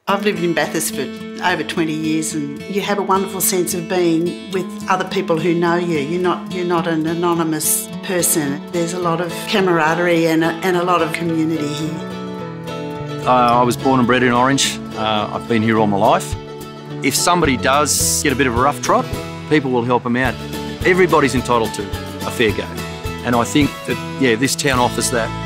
I've lived in Bathurst for over 20 years, and you have a wonderful sense of being with other people who know you. You're not an anonymous person. There's a lot of camaraderie and a lot of community here. I was born and bred in Orange. I've been here all my life. If somebody does get a bit of a rough trot, people will help them out. Everybody's entitled to a fair go. And I think that, yeah, this town offers that.